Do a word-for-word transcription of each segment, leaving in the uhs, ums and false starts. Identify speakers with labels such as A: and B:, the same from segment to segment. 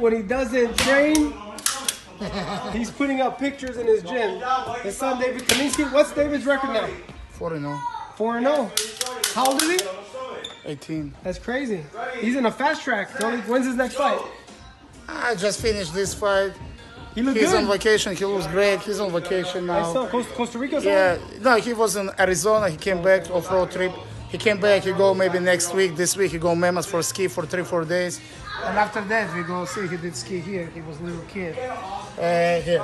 A: when he doesn't train, he's putting up pictures in his gym. His son, David Kaminsky. What's David's record now?
B: four and oh.
A: four and oh. How old is he?
B: eighteen.
A: That's crazy. He's in a fast track. When's his next fight?
B: I just finished this fight.
A: He looked
B: He's
A: good.
B: on vacation. He looks great. He's on vacation
A: I
B: now.
A: saw Costa, Costa Rica.
B: Yeah, no, he was in Arizona. He came back off-road trip. He came back. He go maybe next week. This week he go Mammoth for ski for three, four days. And after that we go see. He did ski here. He was a little kid uh, here,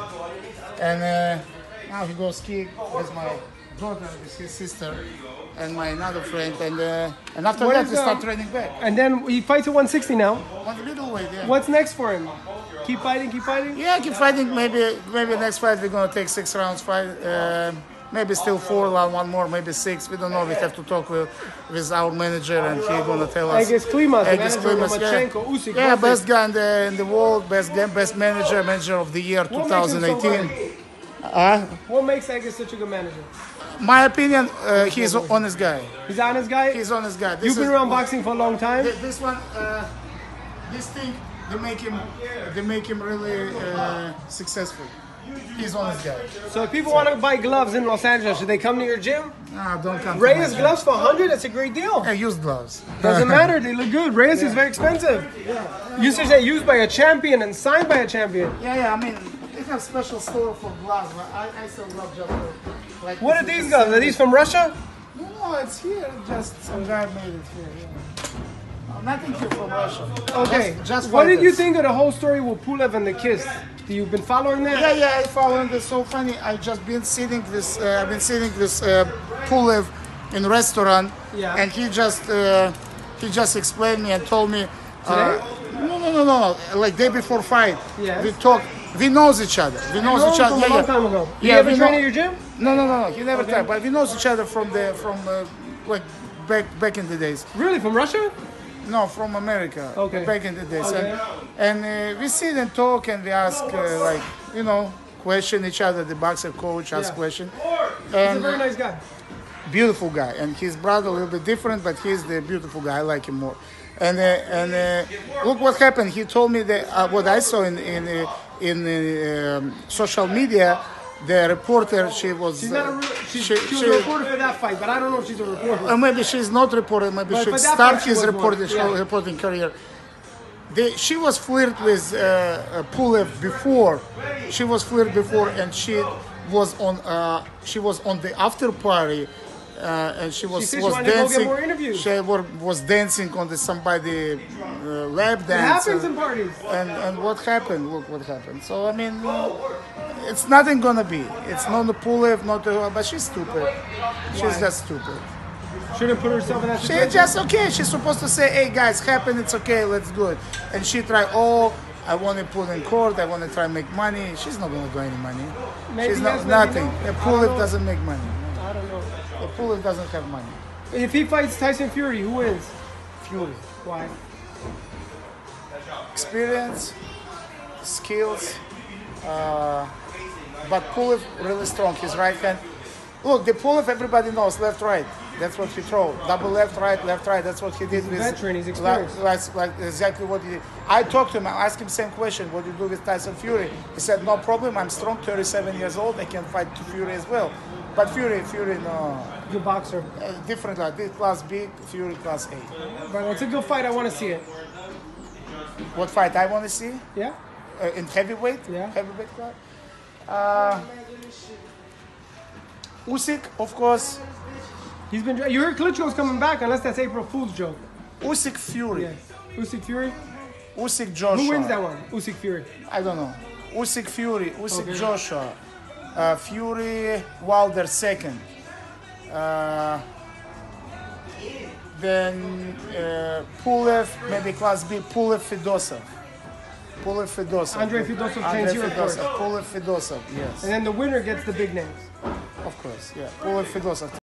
B: and uh, now he goes ski with my daughter, with his sister, and my another friend. And uh, and after
A: What
B: that
A: is,
B: we
A: uh,
B: start training back.
A: And then he fights at one sixty now.
B: One middleweight, yeah.
A: What's next for him? Keep fighting, keep fighting?
B: Yeah, keep fighting. Maybe maybe next fight we're gonna take six rounds fight. Uh, maybe still four, one more, maybe six. We don't know. We have to talk with, with our manager, and he's gonna tell us.
A: Egis Klimas, the
B: Egis
A: manager of
B: Klimas, yeah.
A: Lomachenko, Usyk.
B: Yeah,
A: both
B: best guy in the in the world, best game, best manager, manager of the year
A: What makes him so
B: twenty eighteen.
A: good?
B: Uh,
A: What makes Egis such a good manager?
B: my opinion, uh, he's an honest guy.
A: He's an honest guy?
B: He's an honest guy. This
A: You've been
B: is-
A: around boxing for a long time?
B: Th- This one, uh, this thing, they make him, they make him really uh, successful. He's honest guy.
A: So if people want to buy gloves in Los Angeles, should they come to your gym?
B: Nah, don't come. to
A: Reyes
B: my gym.
A: gloves for one hundred? That's a great deal.
B: Yeah, use gloves.
A: Doesn't matter, they look good. Reyes is very expensive. Used to say used by a champion and signed by a champion.
B: Yeah, yeah. I mean, they have special store for gloves. But I, I sell gloves just for like.
A: What are these gloves? Are these from Russia?
B: No, no, it's here. Just some guy made it here. Yeah. No, nothing here from Russia.
A: Okay.
B: Just, just
A: what did you
B: fighters.
A: think of the whole story with Pulev and the kiss? You've been following that?
B: Yeah, yeah. I found it so funny. I just been sitting this. Uh, I've been sitting this uh, Pulev in restaurant,
A: Yeah.
B: and he just uh, he just explained me and told me. Uh,
A: Today?
B: no, no, no, no. Like day before fight.
A: Yes.
B: We talk. We knows each other. We knows
A: know
B: each
A: him
B: other.
A: from
B: Yeah,
A: a long
B: yeah.
A: time ago. Did
B: Yeah,
A: you ever
B: we
A: train
B: know-
A: at your gym?
B: No, no, no, no. He never
A: Okay.
B: tried, but we knows each other from the from uh, like back back in the days.
A: Really, from Russia?
B: No, from America.
A: Okay.
B: Back in the days,
A: Okay.
B: and, and uh, we sit and talk and we ask uh, like you know question each other. The boxer coach asks
A: Yeah.
B: question.
A: He's a
B: And
A: very nice guy.
B: beautiful guy, and his brother a little bit different, but he's the beautiful guy. I like him more. And uh, and uh, look what happened. He told me that uh, what I saw in in uh, in uh, um, social media. The reporter, she was.
A: She's not a
B: uh,
A: real, she's,
B: she-
A: she was
B: she-
A: a reporter for that fight, but I don't know if she's a reporter.
B: Or maybe she's not reporter. Maybe
A: But
B: she
A: for that
B: start
A: part she
B: his
A: was one,
B: reporting
A: yeah.
B: reporting career. They, she was flirt with uh, uh, Pulev before. She was flirt before, and she was on. Uh, she was on the after party, uh, and she was
A: said she
B: was
A: wanted to go get
B: dancing.
A: more interviews.
B: She were, was dancing on the somebody uh, lap
A: It
B: dance.
A: happens
B: and-
A: in parties.
B: and and what happened? Look what happened. So I mean, it's nothing gonna be. It's not the Pulev, not the. But she's stupid. She's
A: Why?
B: just stupid.
A: Shouldn't put herself in that
B: She
A: situation.
B: just okay. She's supposed to say, "Hey guys, happen. It's okay. Let's do it." And she try. Oh, I want to put in court. I want to try and make money. She's not gonna do any money.
A: Maybe
B: She's
A: yes,
B: not
A: maybe
B: nothing.
A: no.
B: The
A: I don't
B: Pulev
A: know.
B: doesn't make money.
A: I don't know.
B: The Pulev doesn't have money.
A: If he fights Tyson Fury, who wins?
B: Fury,
A: Why?
B: experience, skills. Uh, but Pulev really strong. His right hand. Look, the Pulev everybody knows left right. That's what he throw. Double left right, left right. That's what he did.
A: He's a
B: with
A: veteran, he's
B: like,
A: experienced.
B: like, like exactly what he did. I talked to him. I asked him same question. What do you do with Tyson Fury? He said, no problem. I'm strong. thirty-seven years old. I can fight Fury as well. But Fury, Fury, no,
A: Good boxer.
B: uh, different. Like this class B, Fury class A.
A: But it's a good fight. I want to see it.
B: What fight I want to see
A: Yeah?
B: uh, in heavyweight?
A: Yeah.
B: Heavyweight class. Uh, Usyk, of course.
A: He's been. You heard Klitschko's coming back, unless that's April Fool's joke.
B: Usyk Fury.
A: Yes. Usyk Fury.
B: Usyk Joshua.
A: Who wins that one? Usyk Fury.
B: I don't know. Usyk Fury, Usyk
A: Okay.
B: Joshua, uh, Fury Wilder second. Uh, then uh, Pulev, maybe class B, Pulev Fedosov. Pulev Fedosov.
A: Andrei Fedosov trains
B: Andrei
A: here, of course.
B: Fedosov. Pulev Fedosov, yes.
A: And then the winner gets the big names.
B: Of course, yeah. Pulev Fedosov.